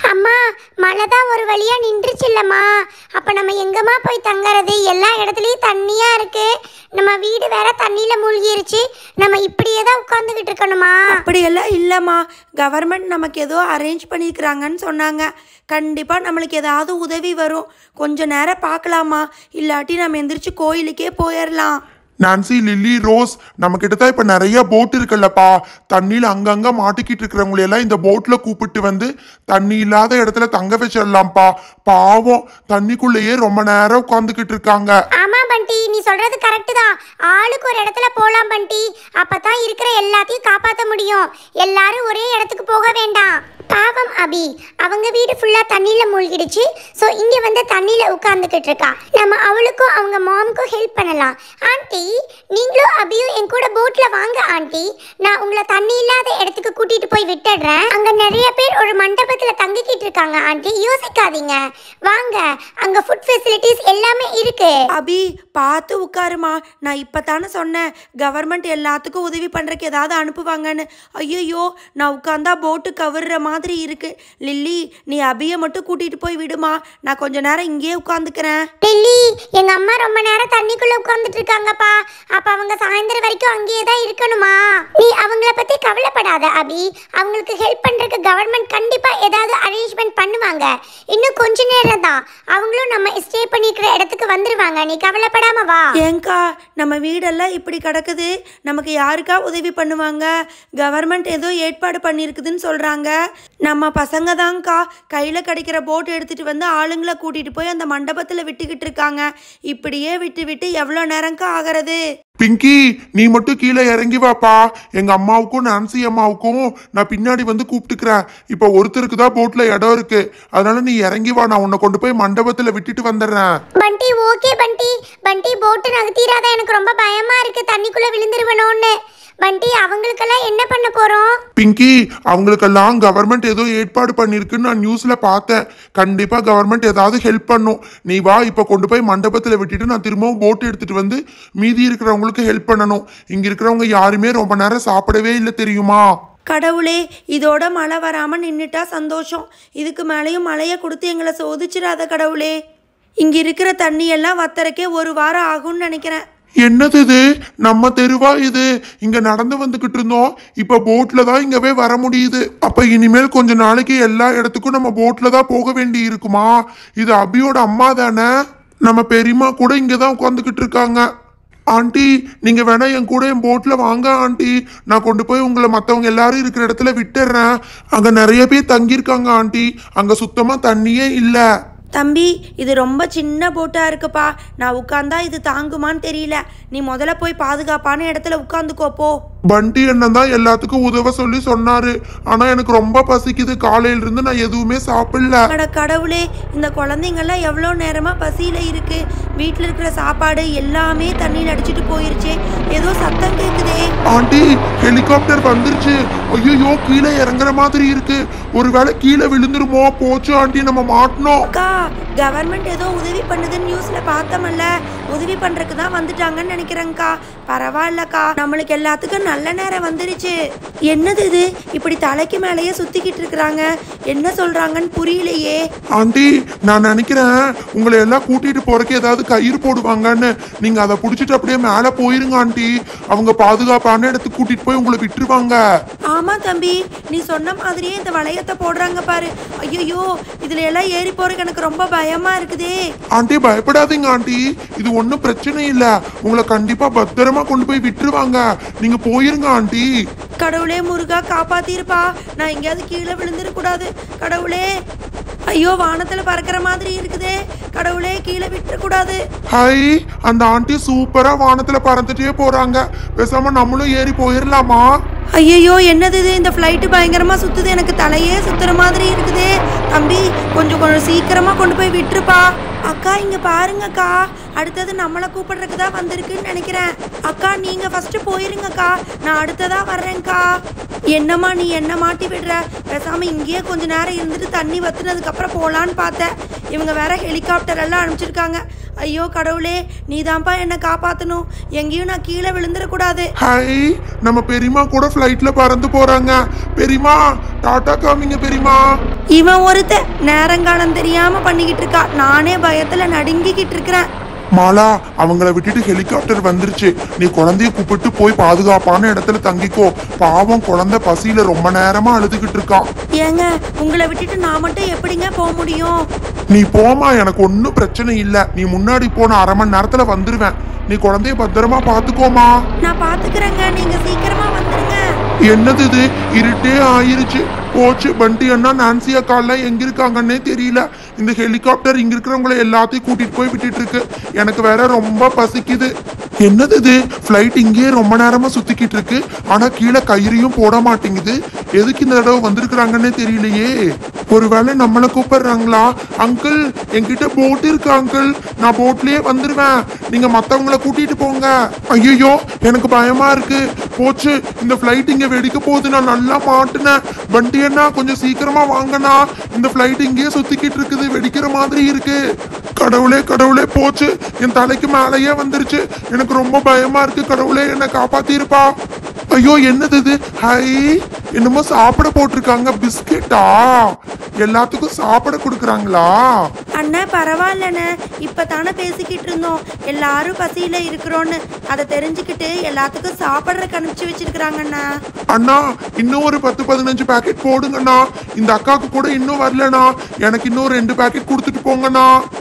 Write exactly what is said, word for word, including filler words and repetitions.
அம்மா மழை தான் ஒரு வழியா நின்றுச்சுல்லம்மா. அப்ப நம்ம எங்கம்மா போய் தங்கறது? எல்லா இடத்துலயும் தண்ணியா இருக்கு. நம்ம வீடு வேற தண்ணியில மூழ்கிருச்சு. நம்ம இப்படியே தான் உட்காந்துக்கிட்டு இருக்கணுமா? அப்படியெல்லாம் இல்லைம்மா, கவர்மெண்ட் நமக்கு ஏதோ அரேஞ்ச் பண்ணியிருக்கிறாங்கன்னு சொன்னாங்க. கண்டிப்பாக நம்மளுக்கு ஏதாவது உதவி வரும். கொஞ்ச நேரம் பார்க்கலாமா, இல்லாட்டி நம்ம எந்திரிச்சு கோயிலுக்கே போயிடலாம். நான்சி, லில்லி, ரோஸ், நம்ம கிட்ட தான் இப்ப நிறைய போட் இருக்குல்லப்பா. தண்ணியில அங்கங்க மாட்டிக்கிட்டு இருக்கிறவங்களை எல்லாம் இந்த போட்ல கூப்பிட்டு வந்து தண்ணி இல்லாத இடத்துல தங்க வச்சிடலாம்ப்பா. பாவம் தண்ணிக்குள்ளேயே ரொம்ப நேரம் உட்காந்துக்கிட்டு இருக்காங்க. ஆமா பண்டி, நீ சொல்றது கரெக்ட் தான். ஆளுக்கு ஒரு இடத்துல போலாம் பண்டி. அப்பதான் இருக்கிற எல்லாத்தையும் காப்பாற்ற முடியும். எல்லாரும் ஒரே இடத்துக்கு போக வேண்டாம். பாவம் அபி, அவங்க வீடு ஃபுல்லா தண்ணியில மூழ்கிடுச்சு. ஸோ இங்க வந்து தண்ணியில உட்கார்ந்துக்கிட்டு இருக்கா. நம்ம அவளுக்கும் அவங்க மாமுக்கும் ஹெல்ப் பண்ணலாம். ஆண்டி, நீங்களும் அபியும் என் கூட போட்ல வாங்க ஆண்டி. நான் உங்களை தண்ணி இல்லாத இடத்துக்கு கூட்டிட்டு போய் விட்டுடுறேன். அங்க நிறைய பேர் ஒரு மண்டபத்துல தங்கிக்கிட்டு இருக்காங்க ஆண்டி, யோசிக்காதீங்க. வாங்க, அங்க ஃபுட் ஃபெசிலிட்டிஸ் எல்லாமே இருக்கு. அபி பார்த்து உட்காருமா, நான் இப்போ தானே சொன்னேன் கவர்மெண்ட் எல்லாத்துக்கும் உதவி பண்ணுறக்கு ஏதாவது அனுப்புவாங்கன்னு. ஐயோ, நான் உட்காந்தா போட்டு கவுர்ற மாதிரி இருக்கு. லில்லி, நீ அபியை மட்டும் கூட்டிட்டு போய் விடுமா, நான் கொஞ்ச நேரம் இங்கேயே உட்காந்துக்கிறேன். லில்லி, எங்க அம்மா ரொம்ப நேரம் தண்ணிக்குள்ள உட்கார்ந்துட்டு இருக்காங்கப்பா. அப்ப அவங்க சாயந்தரம் வரைக்கும் அங்கேயே தான் இருக்கணுமா? நீ அவங்கள பத்தி கவலைப்படாத அபி. அவங்களுக்கு ஹெல்ப் பண்றதுக்கு கவர்மெண்ட் கண்டிப்பா ஏதாவது அரேஞ்ச்மெண்ட் பண்ணுவாங்க. இன்னும் கொஞ்ச நேரம் தான், அவங்களும் நம்ம ஸ்டே பண்ணிக்கிற இடத்துக்கு வந்துருவாங்க. நீ கவலைப்படாம வா. ஏங்கா, நம்ம வீடெல்லாம் இப்படி கிடக்குது, நமக்கு யாருக்கா உதவி பண்ணுவாங்க? கவர்மெண்ட் ஏதோ ஏற்பாடு பண்ணியிருக்குதுன்னு சொல்றாங்க. நம்ம பசங்க தான்க்கா கையில் கிடைக்கிற போட் எடுத்துட்டு வந்து ஆளுங்களை கூட்டிட்டு போய் அந்த மண்டபத்தில் விட்டுக்கிட்டு இருக்காங்க. இப்படியே விட்டு விட்டு எவ்வளோ நேரம்க்கா ஆகிறது? பிங்கி, நீ மட்டும் கீழே இறங்கி வாப்பா. எங்க அம்மாவுக்கும் நான்சி அம்மாவுக்கும் நான் பின்னாடி வந்து கூப்பிட்டுக்கிறேன். இப்ப ஒருத்தருக்கு தான் போட்ல இடம் இருக்கு, அதனால நீ இறங்கி வா. நான் உன்னை கொண்டு போய் மண்டபத்துல விட்டுட்டு வந்துடுறேன். பண்டி, ஓகே பண்டி. பண்டி, போட்டு நகர்த்திராத, எனக்கு ரொம்ப பயமா இருக்கு தண்ணிக்குள்ள விழுந்துருவனோன்னு. பண்டி, அவங்களுக்கெல்லாம் என்ன பண்ண போறோம்? பிங்கி, அவங்களுக்கெல்லாம் கவர்மெண்ட் ஏதோ ஏற்பாடு பண்ணிருக்குன்னு நான் நியூஸ்ல பார்த்தேன். கண்டிப்பா கவர்மெண்ட் ஏதாவது ஹெல்ப் பண்ணும். நீ வா, இப்ப கொண்டு போய் மண்டபத்துல விட்டுட்டு நான் திரும்பவும் போட் எடுத்துட்டு வந்து மீதி இருக்கிறவங்களுக்கு ஹெல்ப் பண்ணணும். இங்க இருக்கிறவங்க யாருமே ரொம்ப நேரம் சாப்பிடவே இல்லை தெரியுமா? கடவுளே, இதோட மழை வராமல் நின்றுட்டா சந்தோஷம். இதுக்கு மேலேயும் மழையை கொடுத்து எங்களை சோதிச்சிடாத கடவுளே. இங்கே இருக்கிற தண்ணியெல்லாம் வத்தறக்கே ஒரு வாரம் ஆகும்னு நினைக்கிறேன். என்னது இது? நம்ம தெருவா இது? இங்க நடந்து வந்துகிட்டு இருந்தோம், இப்ப போட்ல தான் இங்கவே வர முடியுது. அப்ப இனிமேல் கொஞ்ச நாளைக்கு எல்லா இடத்துக்கும் நம்ம போட்ல தான் போக வேண்டி இருக்குமா? இது அபியோட அம்மா தானே? நம்ம பெரியம்மா கூட இங்கதான் உட்காந்துக்கிட்டு இருக்காங்க. ஆண்டி, நீங்க வேணா என் கூட என் போட்ல வாங்க ஆண்டி. நான் கொண்டு போய் உங்களை மற்றவங்க எல்லாரும் இருக்கிற இடத்துல விட்டுடுறேன். அங்க நிறைய பேர் தங்கியிருக்காங்க ஆண்டி. அங்க சுத்தமா தண்ணியே இல்லை. தம்பி, இது ரொம்ப சின்ன போட்டாக இருக்குப்பா. நான் உட்காந்தா இது தாங்குமான்னு தெரியல. நீ முதல்ல போய் பாதுகாப்பான இடத்துல உட்காந்துக்கோப்போ. பண்டி அண்ணன் தான் எல்லாத்துக்கும் உதவ சொல்லி சொன்னாரு. ஆனா எனக்கு ரொம்ப பசிக்குது, காலையில இருந்து நான் எதுவுமே சாப்பிடல. அட கடவுளே, இந்த குழந்தைங்கெல்லாம் எவ்வளோ நேரமா பசியில இருக்கு. வீட்டில் இருக்கிற சாப்பாடு எல்லாமே தண்ணியில் அடிச்சுட்டு போயிருச்சு. ஏதோ சத்தம் கேட்குதே. ஆண்டி, ஹெலிகாப்டர் வந்துருச்சு. ஐயோ, கீழே இறங்குற மாதிரி இருக்கு. ஒருவேளை கீழே விழுந்துருமோ? போச்சு ஆண்டி, நம்ம மாட்டணும். அக்கா, கவர்மெண்ட் ஏதோ உதவி பண்ணுதுன்னு நியூஸ்ல பார்த்தோம்ல, உதவி பண்றதுக்கு தான் வந்துட்டாங்கன்னு நினைக்கிறேங்க்கா. பரவாயில்லக்கா, நம்மளுக்கு எல்லாத்துக்கும் நல்ல நேரம் வந்துருச்சு. என்னது இது? இப்படி தலைக்கு மேலேயே சுத்திக்கிட்டு இருக்கிறாங்க. என்ன சொல்றாங்கன்னு புரியலையே. ஆண்டி, நான் நினைக்கிறேன் உங்களை எல்லாம் கூட்டிட்டு போறதுக்கு ஏதாவது கயிறு போடுவாங்கன்னு. நீங்க அதை புடிச்சிட்டு அப்படியே மேல போயிருங்க ஆண்டி. அவங்க பாதுகாப்பான இடத்துக்கு கூட்டிட்டு போய் உங்களை விட்டுருவாங்க. ஆமா தம்பி, நீ சொன்ன மாதிரியே இந்த வளையத்தை போடுறாங்க பாரு. ஐயோ, இதுல எல்லாம் ஏறி போறதுக்கு எனக்கு ரொம்ப பயமா இருக்குதே. ஆண்டி, பயப்படாதீங்க ஆண்டி, இது ஒன்றும் பிரச்சனை இல்ல. உங்களை கண்டிப்பா பத்திரமா கொண்டு போய் விட்டுருவாங்க. நீங்க போயிருங்க ஆண்டி. கடவுளே முருகா, காப்பாத்திருப்பா. நான் எங்கேயாவது கீழே விழுந்துடக்கூடாது கடவுளே. ஐயோ, வானத்துல பறக்கிற மாதிரி இருக்குதே கடவுளே, கீழே விட்டுறக்கூடாது. ஹை, அந்த ஆண்டி சூப்பரா வானத்துல பறந்துட்டே போறாங்க. பேசாம நம்மளும் ஏறி போயிடலாமா? ஐயோ, என்னது இது? இந்த ஃப்ளைட்டு பயங்கரமா சுத்துது, எனக்கு தலையே சுத்துற மாதிரி இருக்குதே. தம்பி, கொஞ்சம் கொஞ்சம் சீக்கிரமா கொண்டு போய் விட்டுருப்பா. அக்கா, இங்க பாருங்கக்கா, அடுத்தது நம்மளை கூப்பிடுறதுக்கு தான் வந்திருக்குன்னு நினைக்கிறேன். அக்கா நீங்க ஃபர்ஸ்ட் போயிருங்கக்கா, நான் அடுத்ததா வர்றேன்க்கா. என்னம்மா நீ என்ன மாட்டி விடுற? பேசாம இங்கேயே கொஞ்ச நேரம் இருந்துட்டு தண்ணி வத்துனதுக்கு அப்புறம் போலான்னு பார்த்தேன். இவங்க வேற ஹெலிகாப்டர் எல்லாம் அனுப்பிச்சிருக்காங்க. ஐயோ கடவுளே, நீதான்ப்பா என்ன காப்பாத்தணும். எங்கேயும் நான் கீழே விழுந்துடக்கூடாது. ஹாய், நம்ம பெரியமா கூட ஃப்ளைட்ல பறந்து போறாங்க. பெரியமா டாடா காமிங்க பெரியமா. இவன் ஒருத்த நேரங்காலம் தெரியாம பண்ணிக்கிட்டு இருக்கா. நானே பயத்துல நடுங்கிக்கிட்டு இருக்கிறேன். மாலா, அவங்கள விட்டுட்டு ஹெலிகாப்டர் வந்துருச்சு. நீ குழந்தைய கூப்பிட்டு போய் பாதுகாப்பான இடத்துல தங்கிக்கோ. பாவம் குழந்தை பசியில ரொம்ப நேரமா அழுதுகிட்டு இருக்கான். ஏங்க உங்களை விட்டுட்டு நான் மட்டும் எப்படிங்க போக முடியும்? நீ போமா, எனக்கு ஒன்னும் பிரச்சனை இல்ல. நீ முன்னாடி போன அரை மணி நேரத்துல வந்துருவேன். நீ குழந்தைய பத்திரமா பாத்துக்கோமா. நான் பாத்துக்கிறேங்க, நீங்க சீக்கிரமா வந்துருங்க. என்னது இது, இருட்டே ஆயிருச்சு. போச்சு, பண்டி அண்ணா நான்சி அக்காலாம் எங்க இருக்காங்கன்னே தெரியல. இந்த ஹெலிகாப்டர் இங்க இருக்கிறவங்களை எல்லாத்தையும் கூட்டிட்டு போய் விட்டுட்டு இருக்கு. எனக்கு வேற ரொம்ப பசிக்குது. என்னது இது, ஃப்ளைட் இங்கேயே ரொம்ப நேரமா சுத்திக்கிட்டு இருக்கு. ஆனா கீழே கயிறையும் போட மாட்டேங்குது. எதுக்கு இந்த தடவை வந்திருக்கிறாங்கன்னே தெரியலையே. ஒருவேளை நம்மளை கூப்பிடுறாங்களா? அங்கிள் என்கிட்ட போட் இருக்கு அங்கிள், நான் போட்லயே வந்துருவேன். நீங்க மத்தவங்கள கூட்டிட்டு போங்க. ஐயோ எனக்கு பயமா இருக்கு. போச்சு, இந்த ஃப்ளைட் இங்க வெடிக்க போகுது. நான் நல்லா மாட்டினேன். பண்டி அண்ணா கொஞ்சம் சீக்கிரமா வாங்கண்ணா. இந்த ஃப்ளைட் இங்கேயே சுத்திக்கிட்டு இருக்குது, வெடிக்கிற மாதிரி இருக்கு. கடவுளே கடவுளே, போச்சு, என் தலைக்கு மேலேயே வந்துருச்சு. எனக்கு ரொம்ப பயமா இருக்கு. கடவுளே என்னை காப்பாத்திருப்பா. ஐயோ என்னது இது, ஹை, என்னமோ சாப்பிட போட்டிருக்காங்க. பிஸ்கெட்டா? எல்லாத்துக்கும் சாப்பிட கொடுக்குறாங்களா? அண்ணா பரவாயில்லண்ணே, இப்பதானே பேசிக்கிட்டு இருந்தோம் எல்லாரும் பசியில இருக்கிறோன்னு. அதை தெரிஞ்சுக்கிட்டு எல்லாத்துக்கும் சாப்பிட்றதுக்கு அனுப்பிச்சு வச்சிருக்கிறாங்கண்ணா. அண்ணா இன்னும் ஒரு பத்து பதினஞ்சு பேக்கெட் போடுங்கண்ணா. இந்த அக்காவுக்கு கூட இன்னும் வரலண்ணா. எனக்கு இன்னும் ரெண்டு பேக்கெட் கொடுத்துட்டு போங்கண்ணா.